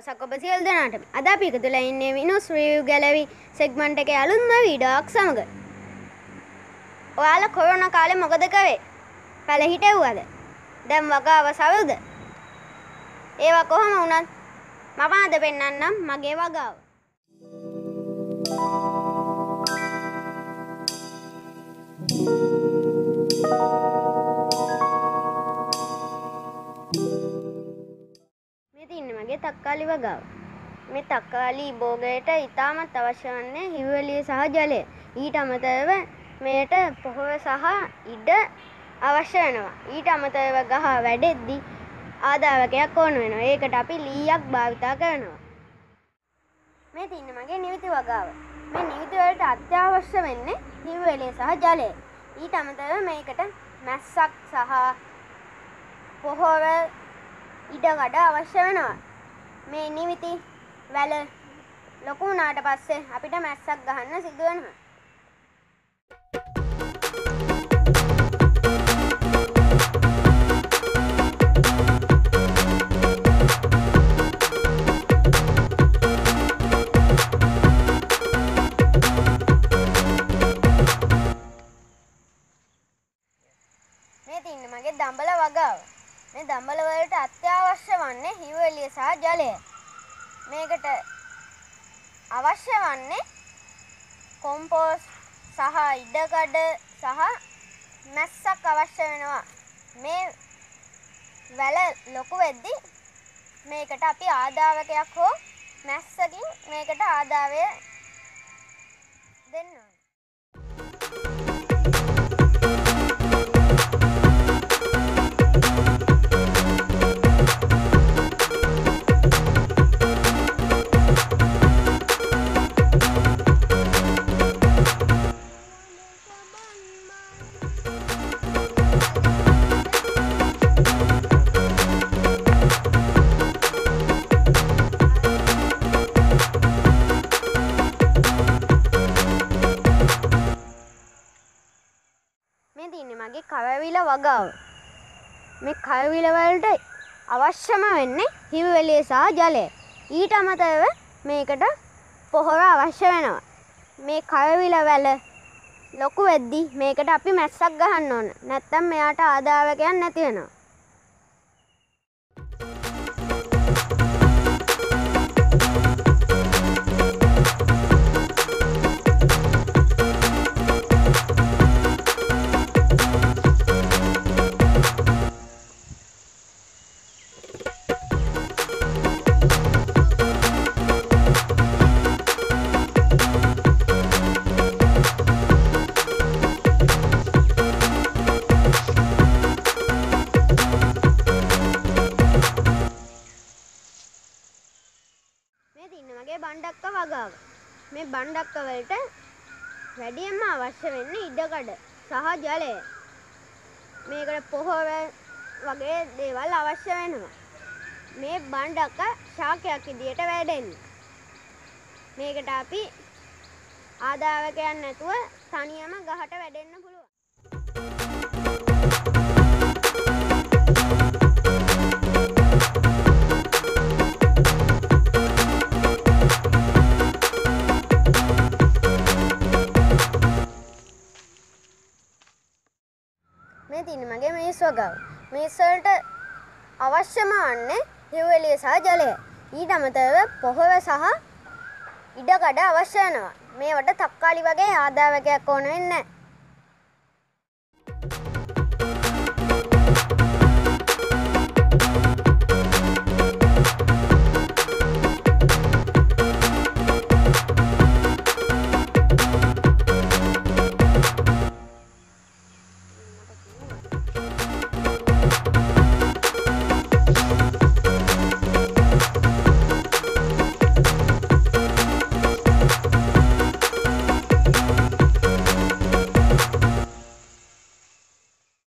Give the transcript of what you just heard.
දවසක් ඔබ සියලු දෙනාටම. අද අපි එකතු වෙලා ඉන්නේ විනෝස් රිවිව් ගැලරි සෙග්මන්ට් එකේ අලුත්ම වීඩියෝක් සමග. ඔයාලා කොරෝනා කාලේ මොකද කරේ? පැල හිටෙව්වද? දැන් වගාව සවුද? ඒවා කොහොම වුණත් මම අද පෙන්නන්නම් මගේ වගාව. මේ තින්නේ මගේ තක්කාලි වගාව. මේ තක්කාලි භෝගයට ඉතාමත් අවශ්‍ය වන්නේ හිව්වැලිය සහ ජලය. ඊට අමතරව මේට පොහොර සහ ඉඩ අවශ්‍ය වෙනවා. ඊට අමතරව ගහ වැඩෙද්දී ආදායකයක් ඕන වෙනවා. ඒකට අපි ලීයක් භාවිතා කරනවා. මේ තින්නේ මගේ නිවිති වගාව. මේ නිවිති වලට අත්‍යවශ්‍ය වෙන්නේ හිව්වැලිය සහ ජලය. ඊට අමතරව මේකට මැස්සක් සහ පොහොර ඉඩකඩ අවශ්‍ය වෙනවා. මේ නිවිති වැල ලොකු වුණාට පස්සේ අපිට මැස්සක් ගහන්න සිදු වෙනවා. මේ තින්නේ මගේ දඹල වගාව. මේ දඹල වලට අත්‍යවශ්‍ය වන්නේ හිව්වැලිය සහ ජලය. මේකට අවශ්‍ය වන්නේ කොම්පෝස්ට් සහ ඉඩකඩ සහ මැස්සක් අවශ්‍ය වෙනවා. මේ වැල ලොකු වෙද්දී මේකට අපි ආදායකයක් හෝ මැස්සකින් මේකට ආදායය දෙන්න ඕනේ. මේ තින්නේ මගේ කරවිල වගාව. මේ කරවිල වලට අවශ්‍යම වෙන්නේ හිව්වැලිය සහ ජලය. ඊට අමතරව මේකට පොහොර අවශ්‍ය වෙනවා. මේ කරවිල වැල ලොකු වෙද්දී මේකට අපි මැස්සක් ගහන්න ඕන. නැත්නම් මෙයාට ආදායකයක් නැති වෙනවා. මේ තින්නේ මගේ බණ්ඩක්ක වගාව. මේ බණ්ඩක්ක වලට වැඩියෙන්ම අවශ්‍ය වෙන්නේ ඉඩකඩ සහ ජලය. මේකට පොහොර වගේ දේවල් අවශ්‍ය වෙනවා. මේ බණ්ඩක්ක ශාකයක් විදියට වැඩෙන්නේ. මේකට අපි ආදායකයක් නැතුව තනියම ගහට වැඩෙන්න පුළුවන්. මේ තින්නේ මගේ මේස් වගාව. මේස් වලට අවශ්‍යම වන්නේ හිව්වැලිය සහ ජලය. ඊට අමතරව පොහොර සහ ඉඩකඩ අවශ්‍ය වෙනවා. මේවට තක්කාලි වගේ ආදායකයක් ඕන වෙන්නේ නැහැ.